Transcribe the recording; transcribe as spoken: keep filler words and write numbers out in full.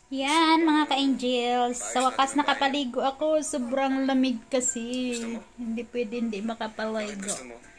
Yan, mga ka-angels. Sa wakas nakapaligo ako. Sobrang lamig kasi. Hindi pwede hindi makapaligo.